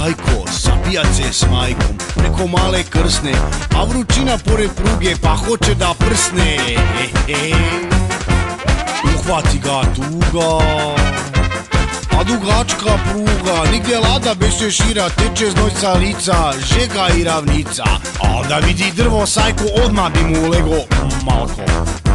Sajko, zabijat se s majkom preko male krsne, a vrućina pored pruge pa hoće da prsne. Uhvati ga tuga, a dugačka pruga, nigdje lada bez šešira, teče znoj sa lica, žega i ravnica. A da vidi drvo, Sajko odmah bi mu lego malko.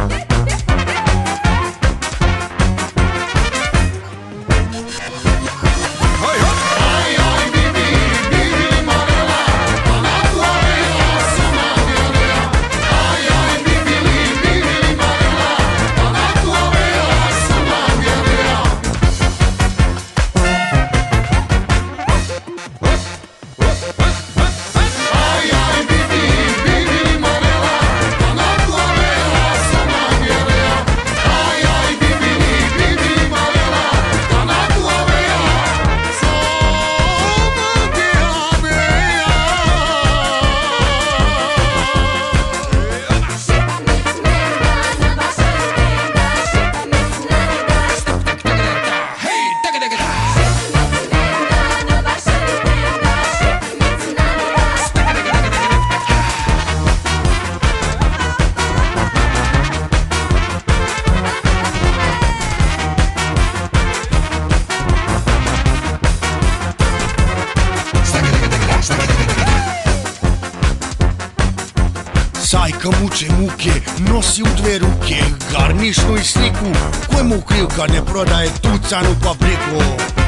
Sajka muče muke, nosi u dve ruke garnišnu i sliku, kojemu krivka ne prodaje tucanu papriku.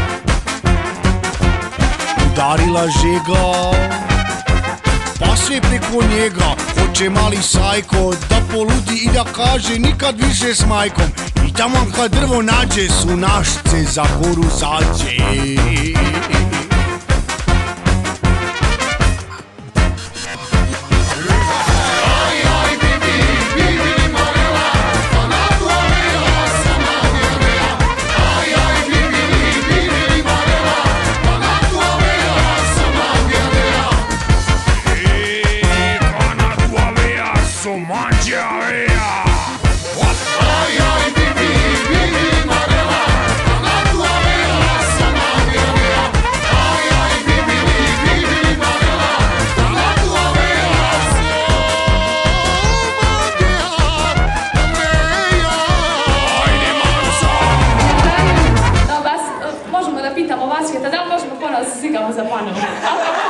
Udarila žega, pa sve preko njega, hoće mali Sajko da poludi i da kaže nikad više s majkom. I tamo kad drvo nađe, su našce za goru zađe. Da li možemo ponovno da se slikamo za panom?